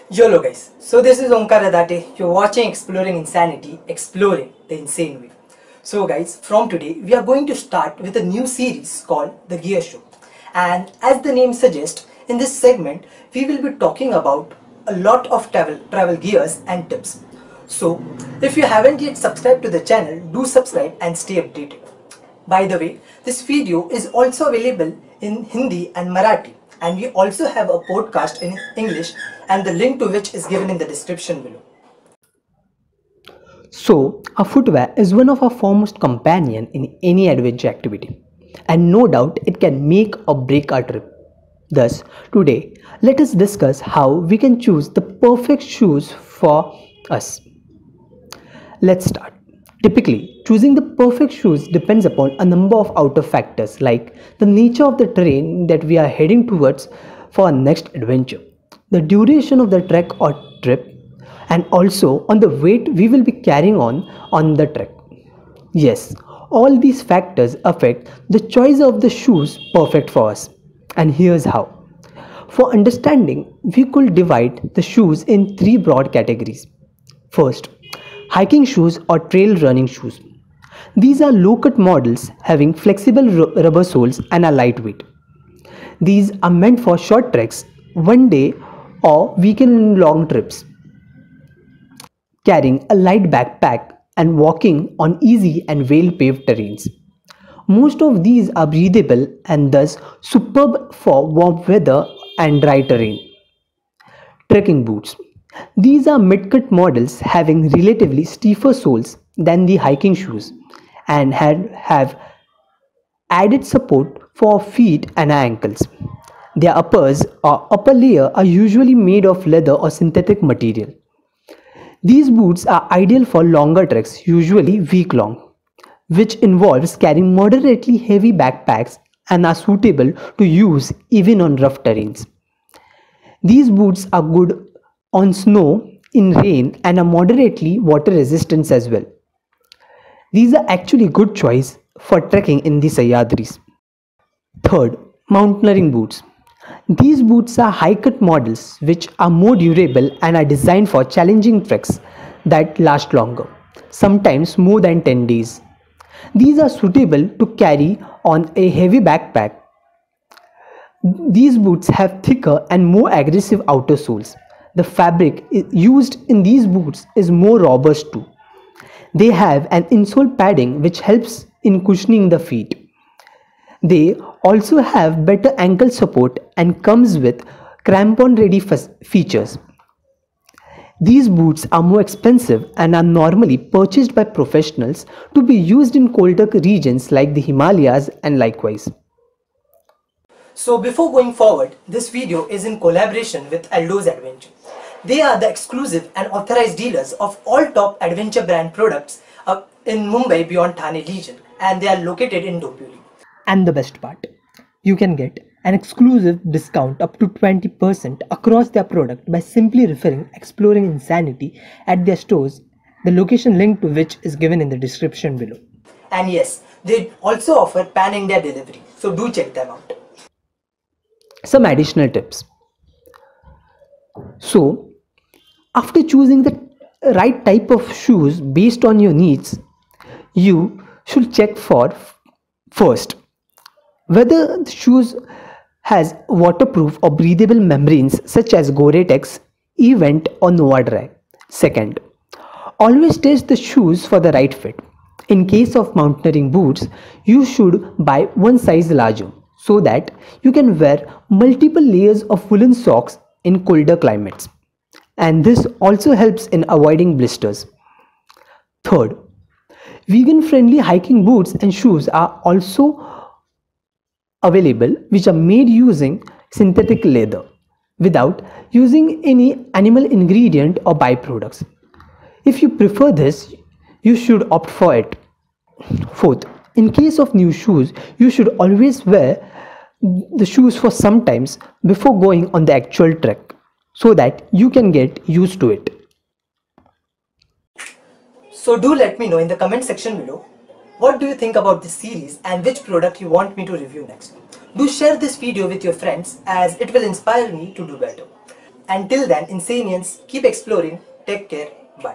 YOLO guys, so this is Omkar Adate. You're watching Exploring Insanity, exploring the insane way. So guys, from today we are going to start with a new series called The Gear Show. And as the name suggests, in this segment we will be talking about a lot of travel gears and tips. So if you haven't yet subscribed to the channel, do subscribe and stay updated. By the way, this video is also available in Hindi and Marathi, and we also have a podcast in English, and the link to which is given in the description below. So, our footwear is one of our foremost companion in any adventure activity, and no doubt it can make or break our trip. Thus, today, let us discuss how we can choose the perfect shoes for us. Let's start. Typically, choosing the perfect shoes depends upon a number of outer factors like the nature of the terrain that we are heading towards for our next adventure, the duration of the trek or trip, and also on the weight we will be carrying on the trek. Yes, all these factors affect the choice of the shoes perfect for us. And here's how. For understanding, we could divide the shoes in three broad categories. First, hiking shoes or trail running shoes. These are low-cut models having flexible rubber soles and are lightweight. These are meant for short treks, one day or weekend long trips. Carrying a light backpack and walking on easy and well-paved terrains. Most of these are breathable and thus superb for warm weather and dry terrain. Trekking boots. These are mid-cut models having relatively stiffer soles than the hiking shoes and have added support for feet and ankles. Their uppers or upper layer are usually made of leather or synthetic material. These boots are ideal for longer treks, usually week-long, which involves carrying moderately heavy backpacks and are suitable to use even on rough terrains. These boots are good on snow, in rain, and are moderately water resistant as well. These are actually good choice for trekking in the Sahyadris. Third, mountaineering boots. These boots are high-cut models which are more durable and are designed for challenging treks that last longer, sometimes more than 10 days. These are suitable to carry on a heavy backpack. These boots have thicker and more aggressive outer soles. The fabric used in these boots is more robust too. They have an insole padding which helps in cushioning the feet. They also have better ankle support and comes with crampon ready features. These boots are more expensive and are normally purchased by professionals to be used in colder regions like the Himalayas and likewise. So before going forward, this video is in collaboration with ALDO'S Adventure. They are the exclusive and authorized dealers of all top adventure brand products in Mumbai beyond Thane region, and they are located in Dombivli. And the best part, you can get an exclusive discount up to 20% across their product by simply referring Exploring Insanity at their stores, the location link to which is given in the description below. And yes, they also offer pan-India delivery, so do check them out. Some additional tips. So, after choosing the right type of shoes based on your needs, you should check for first whether the shoes has waterproof or breathable membranes such as Gore-Tex, Event or Nova Dry. Second, always test the shoes for the right fit. In case of mountaineering boots, you should buy one size larger so that you can wear multiple layers of woolen socks in colder climates. And this also helps in avoiding blisters. Third, vegan-friendly hiking boots and shoes are also available which are made using synthetic leather without using any animal ingredient or byproducts. If you prefer this, you should opt for it. Fourth, in case of new shoes, you should always wear the shoes for some times before going on the actual trek so that you can get used to it. So do let me know in the comment section below, what do you think about this series and which product you want me to review next. Do share this video with your friends as it will inspire me to do better. Until then, Insanians, keep exploring. Take care. Bye.